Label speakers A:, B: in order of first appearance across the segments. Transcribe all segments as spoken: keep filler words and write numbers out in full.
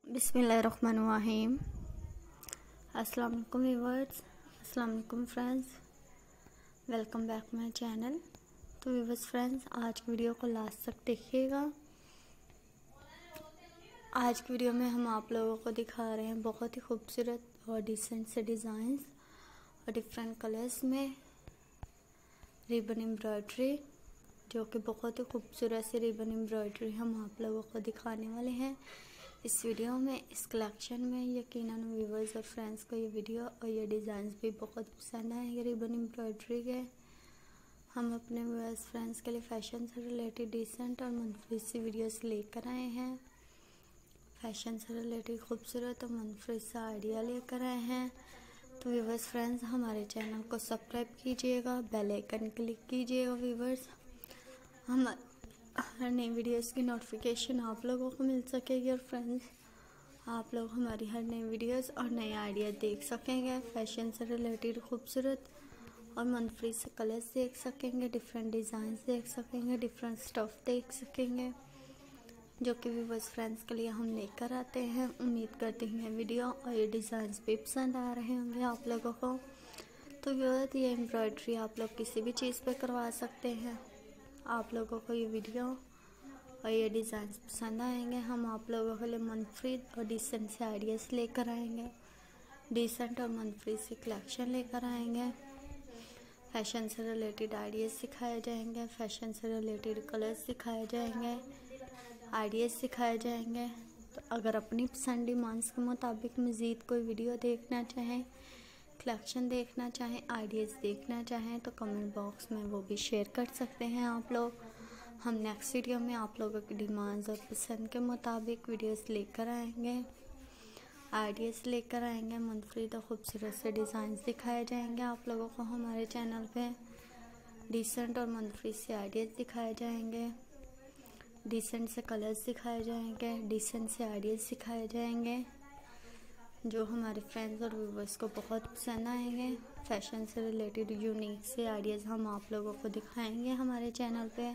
A: बिस्मिल्लाहिर्रहमानिर्रहीम। अस्सलाम वालेकुम व्यूअर्स, अस्सलाम वालेकुम friends, welcome back my channel. तो व्यूअर्स फ्रेंड्स, आज की वीडियो को लास्ट तक देखिएगा। आज की वीडियो में हम आप लोगों को दिखा रहे हैं बहुत ही खूबसूरत और डिसेंट से डिज़ाइंस और डिफरेंट कलर्स में रिबन एम्ब्रॉयडरी, जो कि बहुत ही खूबसूरत सी रिबन एम्ब्रॉयडरी हम आप लोगों को दिखाने वाले हैं इस वीडियो में, इस कलेक्शन में। यकीनन व्यूवर्स और फ्रेंड्स को ये वीडियो और ये डिज़ाइंस भी बहुत पसंद आएंगे रिबन एम्ब्रॉयडरी के। हम अपने व्यूवर्स फ्रेंड्स के लिए फैशन से रिलेटेड डिसेंट और मुनफरिद सी वीडियोस लेकर आए हैं। फैशन से रिलेटेड खूबसूरत और मुनफरिद सा आइडिया लेकर आए हैं। तो व्यूवर्स फ्रेंड्स, हमारे चैनल को सब्सक्राइब कीजिएगा, बेल आइकन क्लिक कीजिएगा व्यूवर्स। हम हर नई वीडियोस की नोटिफिकेशन आप लोगों को मिल सकेगी और फ्रेंड्स, आप लोग हमारी हर नई वीडियोस और नए आइडिया देख सकेंगे। फैशन से रिलेटेड खूबसूरत और मुनफरिद से कलर्स देख सकेंगे, डिफरेंट डिज़ाइंस देख सकेंगे, डिफरेंट स्टफ़ देख सकेंगे, जो कि व्यूवर्स फ्रेंड्स के लिए हम लेकर आते हैं। उम्मीद करती हूँ ये वीडियो और ये डिज़ाइंस भी पसंद आ रहे होंगे आप लोगों को। तो व्यूअर्स, ये एम्ब्रॉयडरी आप लोग किसी भी चीज़ पे करवा सकते हैं। आप लोगों को ये वीडियो और ये डिज़ाइंस पसंद आएंगे। हम आप लोगों के लिए मुनफरिद और डिसेंट से आइडियाज़ लेकर आएंगे, डिसेंट और मुनफरिद से कलेक्शन लेकर आएंगे। फैशन से रिलेटेड आइडियाज़ सिखाए जाएंगे, फैशन से रिलेटेड कलर्स सिखाए जाएंगे, आइडियाज़ सिखाए जाएंगे। तो अगर अपनी पसंद डिमांड्स के मुताबिक मज़ीद कोई वीडियो देखना चाहें, कलेक्शन देखना चाहें, आइडियाज़ देखना चाहें, तो कमेंट बॉक्स में वो भी शेयर कर सकते हैं आप लोग। हम नेक्स्ट वीडियो में आप लोगों की डिमांड्स और पसंद के मुताबिक वीडियोस लेकर आएंगे, आइडियाज़ लेकर आएंगे, मुनफरिद और ख़ूबसूरत से डिज़ाइंस दिखाए जाएंगे आप लोगों को हमारे चैनल पे। डिसेंट और मुनफरिद से आइडियाज़ दिखाए जाएंगे, डिसेंट से कलर्स दिखाए जाएंगे, डिसेंट से आइडियाज़ सिखाए जाएंगे, जो हमारे फ्रेंड्स और व्यूवर्स को बहुत पसंद आएंगे। फैशन से रिलेटेड यूनिक से आइडियाज़ हम आप लोगों को दिखाएंगे हमारे चैनल पे।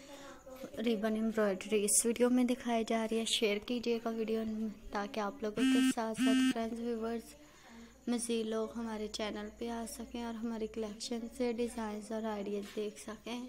A: रिबन एम्ब्रॉयडरी इस वीडियो में दिखाई जा रही है। शेयर कीजिएगा वीडियो, ताकि आप लोगों के साथ साथ फ्रेंड्स व्यूवर्स मज़ीद लोग हमारे चैनल पे आ सकें और हमारी कलेक्शन से डिज़ाइंस और आइडियाज़ देख सकें,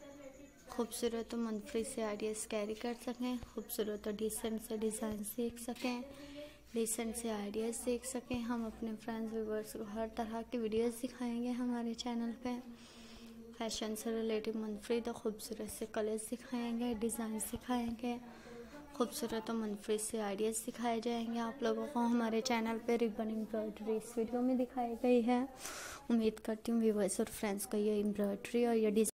A: खूबसूरत और मुनफरिद से आइडियाज़ कैरी कर सकें, खूबसूरत और डिसेंट से डिज़ाइन देख सकें, डिसेंट से आइडियाज़ देख सकें। हम अपने फ्रेंड्स व्यूवर्स को हर तरह की वीडियोस दिखाएंगे हमारे चैनल पे। फैशन से रिलेटेड मुनफरिद और ख़ूबसूरत से कलर्स दिखाएंगे, डिज़ाइन सिखाएंगे, खूबसूरत और मुनफरिद से आइडियाज़ सिखाए जाएंगे आप लोगों को हमारे चैनल पे। रिबन एम्ब्रॉयडरी इस वीडियो में दिखाई गई है। उम्मीद करती हूँ व्यूवर्स और फ्रेंड्स को ये एम्ब्रॉयडरी और ये डिज़ाइन